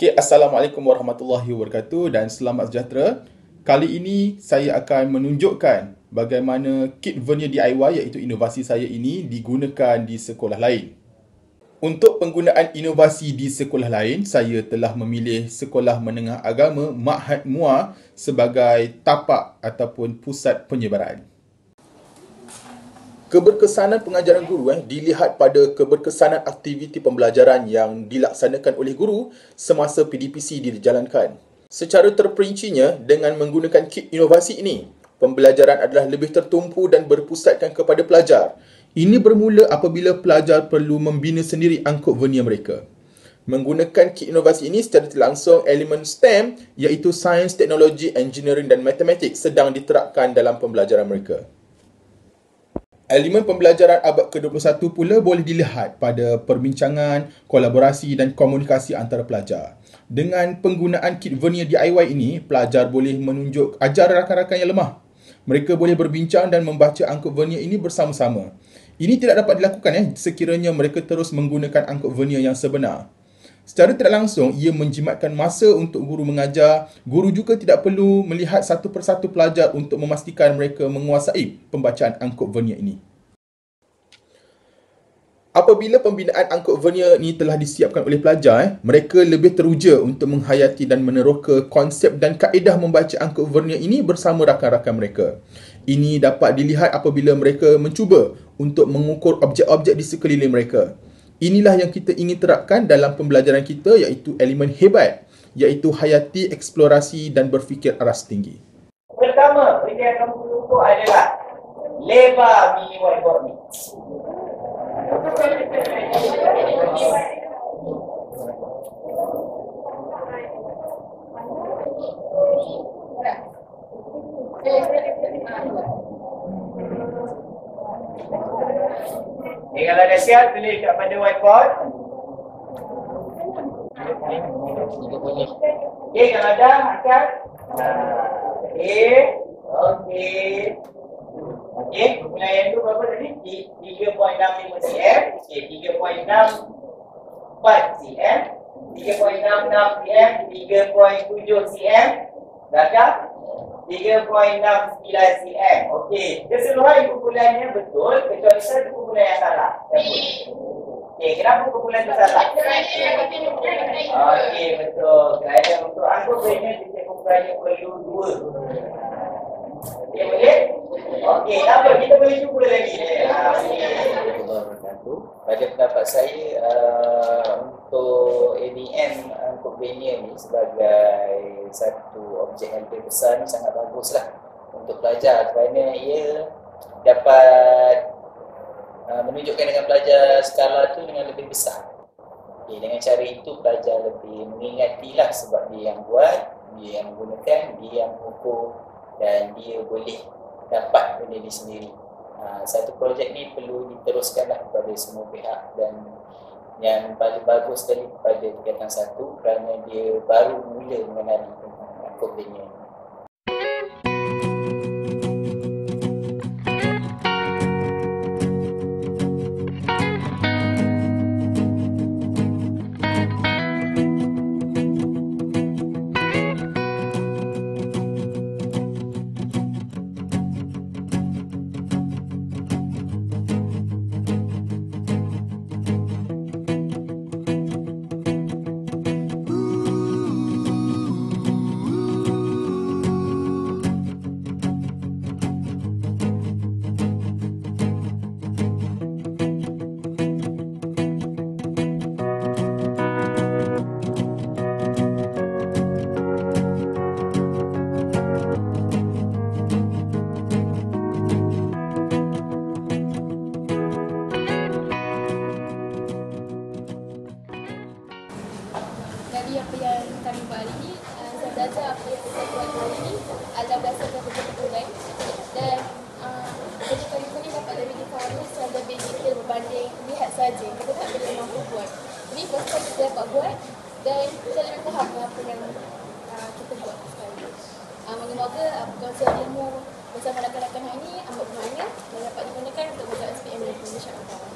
Okay, Assalamualaikum warahmatullahi wabarakatuh dan selamat sejahtera. Kali ini saya akan menunjukkan bagaimana kit vernier DIY iaitu inovasi saya ini digunakan di sekolah lain. Untuk penggunaan inovasi di sekolah lain, saya telah memilih Sekolah Menengah Agama Ma'had Muar sebagai tapak ataupun pusat penyebaran. Keberkesanan pengajaran guru dilihat pada keberkesanan aktiviti pembelajaran yang dilaksanakan oleh guru semasa PDPC dijalankan. Secara terperincinya, dengan menggunakan kit inovasi ini, pembelajaran adalah lebih tertumpu dan berpusatkan kepada pelajar. Ini bermula apabila pelajar perlu membina sendiri angkut vernier mereka. Menggunakan kit inovasi ini secara tidak langsung, elemen STEM iaitu Sains, Teknologi, Engineering dan Matematik sedang diterapkan dalam pembelajaran mereka. Elemen pembelajaran abad ke-21 pula boleh dilihat pada perbincangan, kolaborasi dan komunikasi antara pelajar. Dengan penggunaan kit vernier DIY ini, pelajar boleh menunjuk ajar rakan-rakan yang lemah. Mereka boleh berbincang dan membaca angkut vernier ini bersama-sama. Ini tidak dapat dilakukan sekiranya mereka terus menggunakan angkut vernier yang sebenar. Secara tidak langsung, ia menjimatkan masa untuk guru mengajar. Guru juga tidak perlu melihat satu persatu pelajar untuk memastikan mereka menguasai pembacaan angkut vernier ini. Apabila pembinaan angkut vernier ini telah disiapkan oleh pelajar, mereka lebih teruja untuk menghayati dan meneroka konsep dan kaedah membaca angkut vernier ini bersama rakan-rakan mereka. Ini dapat dilihat apabila mereka mencuba untuk mengukur objek-objek di sekeliling mereka. Inilah yang kita ingin terapkan dalam pembelajaran kita iaitu elemen hebat, iaitu hayati, eksplorasi dan berfikir aras tinggi. Pertama, benda yang kamu perlu ukur adalah lebar mini whiteboard ni. Kalau dah siap, tulis kat pada whiteboard. Okey, kalau dah, angkat. Okey. Okey, penggunaan tu berapa tadi? 3.65 cm. Okey, 3.64 cm. 3.66 cm. 3.7 cm. Belakang 3.69 cm. Okey, keseluruhan kumpulannya betul kecuali satu kumpulan yang salah. Okey, kenapa kumpulan itu salah? Okey, betul. Kerana untuk angkut vernier setiap kumpulannya perlu 2. Okey, boleh? Okey, apa? Kita boleh cuba lagi. Pada pendapat saya, untuk ADM angkut vernier ni sebagai satu objek yang lebih besar ni sangat baguslah untuk pelajar kerana ia dapat menunjukkan dengan pelajar skala tu dengan lebih besar. Okay, dengan cara itu pelajar lebih mengingatilah sebab dia yang buat, dia yang menggunakan, dia yang mengukur dan dia boleh dapat benda ni sendiri. Satu projek ni perlu diteruskanlah kepada semua pihak dan yang paling bagus sekali kepada tingkatan 1 kerana dia baru mula mengenali tentang angkut vernier. Dari apa yang kami buat hari ini, saya belajar apa yang saya buat hari ini adalah berdasarkan perkumpulan dan perkumpulan ini dapat lebih difahami secara lebih detail berbanding lihat saja. Kita tak boleh mampu buat. Ini first time kita dapat buat dan kita lebih faham apa yang kita buat sekarang. Moga-moga kongsian ilmu bersama rakan-rakan hari ini amat bermakna dan dapat digunakan untuk membuat SPM ini, insya-Allah.